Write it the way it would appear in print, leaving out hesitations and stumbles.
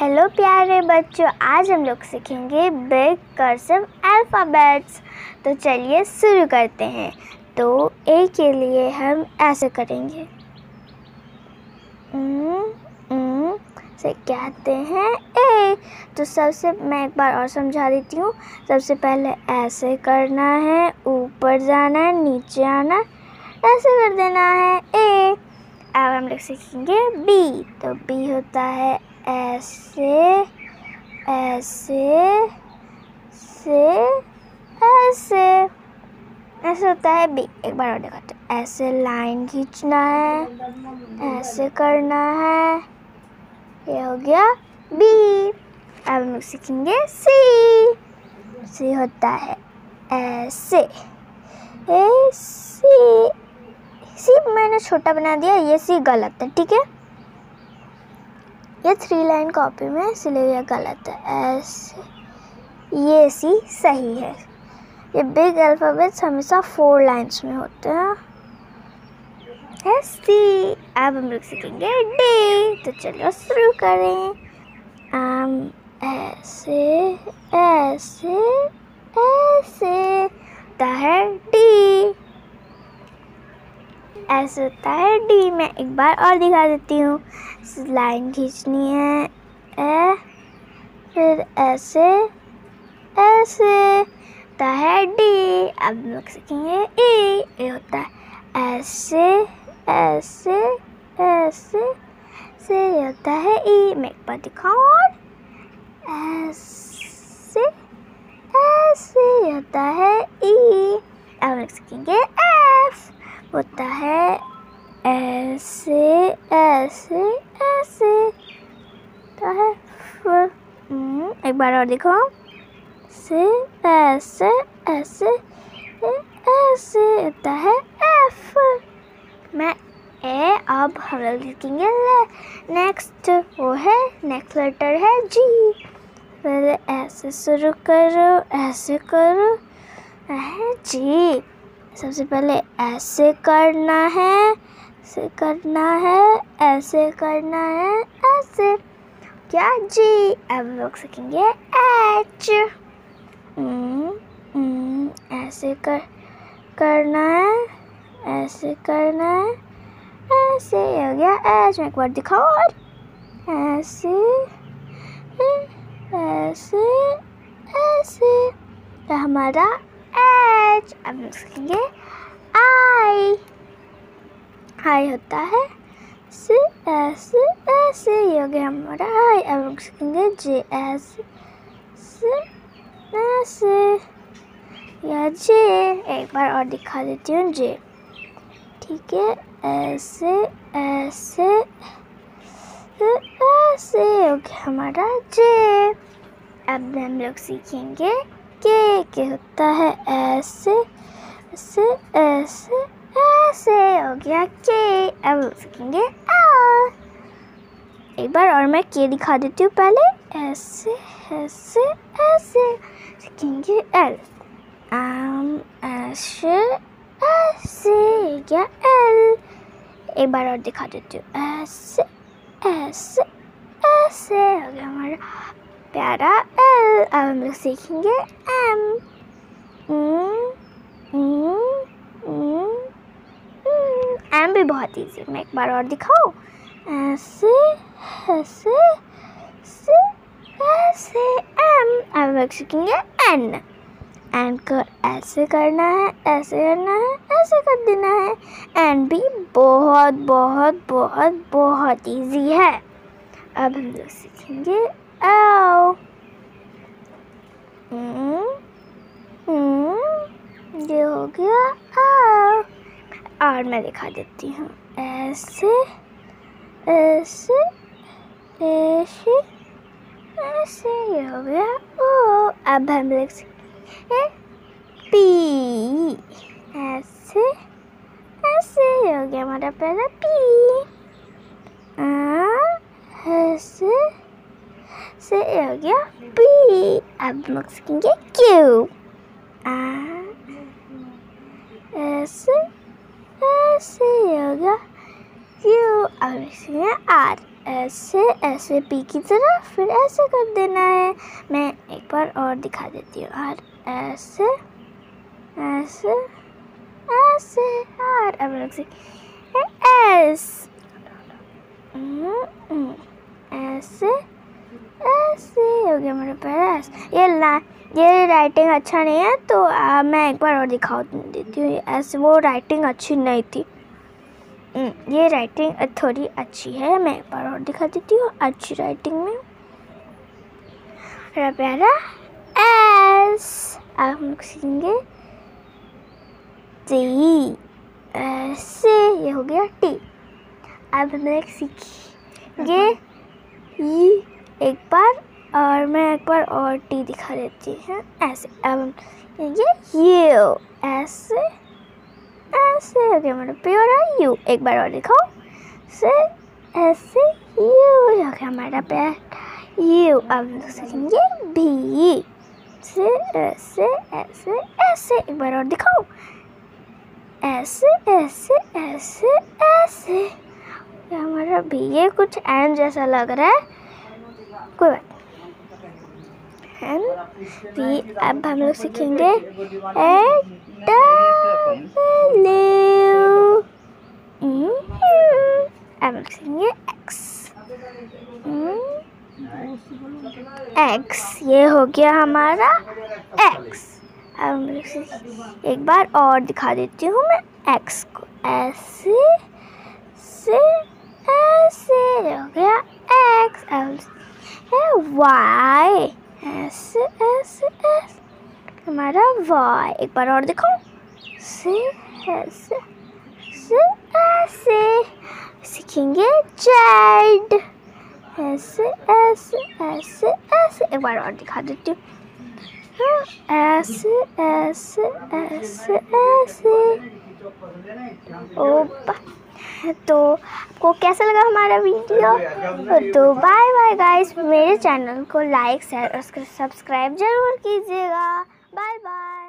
Hello प्यारे बच्चों, आज हम लोग सीखेंगे बिग कर्सिव अल्फ़ाबेट्स। तो चलिए शुरू करते हैं। तो ए के लिए हम ऐसे करेंगे, से कहते हैं ए। तो सबसे मैं एक बार और समझा देती हूँ। सबसे पहले ऐसे करना है, ऊपर जाना है, नीचे आना, ऐसे कर देना है ए। अब हम लोग सीखेंगे बी। तो बी होता है ऐसे, ऐसे से ऐसे, ऐसे होता है बी। एक बार और दिखाते हैं। ऐसे लाइन खींचना है, ऐसे करना है, ये हो गया बी। अब हम लोग सीखेंगे सी। सी होता है ऐसे, सी। सी मैंने छोटा बना दिया, ये सी गलत है, ठीक है। ये 3 लाइन कॉपी में, इसलिए ये गलत है। ऐसे, ये सी सही है। ये बिग अल्फ़ाबेट्स हमेशा 4 लाइन्स में होते हैं। सी। अब हम लोग सीखेंगे डी। तो चलो शुरू करें। ऐसे, ऐसे, ऐसे होता है डी। ऐसे होता है डी। मैं एक बार और दिखा देती हूँ। लाइन खींचनी है, फिर ऐसे, ऐसे होता है डी। अब लोग सीखेंगे ई। ये होता है ऐसे, ऐसे, ऐसे से, ये होता है ई। मैं एक बार दिखाऊँ और ऐसे, ऐसे, ये होता है ई। अब लोग सीखेंगे एफ। होता है ऐसे, ऐसे, ऐसे होता है एक बार और देखो। से, ऐसे, ऐसे, ऐसे होता है एफ। मैं ए। अब हम लोग लिखेंगे नेक्स्ट, वो है नेक्स्ट लेटर है जी। पहले ऐसे शुरू करो, ऐसे करो, है जी। सबसे पहले ऐसे करना है, ऐसे करना है, ऐसे करना है, ऐसे क्या जी। अब लोग सीखेंगे एच। ऐसे करना है, ऐसे करना है, ऐसे हो गया एच। मैं एक बार दिखाऊं और ऐसे, ऐसे, ऐसे तो हमारा एच। अब हम सीखेंगे आई। आई होता है से, ऐसे, ऐसे, ये हो गया हमारा आई। अब हम सीखेंगे जे। ऐसे, से, ऐसे, या जे। एक बार और दिखा देती हूँ जे, ठीक है। ऐसे, ऐसे, ऐसे हो गया हमारा जे। अब हम लोग सीखेंगे के होता है ऐसे, ऐसे, ऐसे, ऐसे हो गया के। अब सीखेंगे एल। एक बार और मैं के दिखा देती हूँ पहले। ऐसे, ऐसे, ऐसे सीखेंगे एल। ऐसे, ऐसे हो गया एल। एक बार और दिखा देती हूँ। ऐसे, ऐसे, ऐसे हो गया हमारा प्यारा एल। अब हम लोग सीखेंगे एम। एम भी बहुत इजी। मैं एक बार और दिखाऊं। ऐसे, ऐसे, ऐसे, ऐसे एम। अब हम लोग सीखेंगे एन। एन को ऐसे करना है, ऐसे करना है, ऐसे कर देना है। एन भी बहुत बहुत बहुत बहुत इजी है। अब हम लोग सीखेंगे एल। ये हो गया एल। और मैं दिखा देती हूँ। ऐसे, ऐसे, ऐसे, ऐसे, ये हो गया ओ। अब हम लोग सीखेंगे पी। ऐसे, ऐसे, ये हो गया हमारा पहला पी। ऐसे से, ये हो गया पी। अब हम लोग सीखेंगे क्यू। ऐसे, ऐसे, ये हो गया क्यू। अब सीखेंगे आर। ऐसे ऐसे पी की तरह, फिर ऐसे कर देना है। मैं एक बार और दिखा देती हूँ। और ऐसे ऐसे ऐसे, और अब लोग से एस, ऐसे ऐसे हो गया मेरे पास। ये राइटिंग अच्छा नहीं है, तो मैं एक बार और दिखा देती हूँ। ऐसे वो राइटिंग अच्छी नहीं थी। ये राइटिंग थोड़ी अच्छी है, मैं एक बार और दिखा देती हूँ अच्छी राइटिंग में। प्यारा एस। अब हम सीखेंगे टी, ऐसे, ये हो गया टी। अब हम सीखेंगे ई एक बार, और मैं एक बार और टी दिखा देती हूँ ऐसे। अब ये यू, ऐसे ऐसे हो गया मेरा प्यारा यू। एक बार और दिखाओ से, ऐसे यू हो गया हमारा प्यारा यू। अब सीखेंगे भी से, ऐसे ऐसे ऐसे। एक बार और दिखाओ, ऐसे ऐसे ऐसे ऐसे हमारा भी। ये कुछ एन जैसा लग रहा है, कोई बात नहीं। अब हम लोग सीखेंगे अब लोग सीखेंगे एक्स। ये हो गया हमारा एक्स। अब हम लोग एक बार और दिखा देती हूँ मैं एक्स को, ऐसे से ऐसे हो गया एक्स। अब वाई, ऐसे ऐसे ऐसे हमारा वाई। एक बार और दिखाओ से, ऐसे से ऐसे। सीखेंगे जेड, ऐसे ऐसे ऐसे ऐसे। एक बार और दिखा देती हूँ, ऐसे ऐसे ऐसे ऐसे। ओपा। तो आपको कैसा लगा हमारा वीडियो? तो बाय बाय गाइस। मेरे चैनल को लाइक शेयर और सब्सक्राइब जरूर कीजिएगा। Bye bye.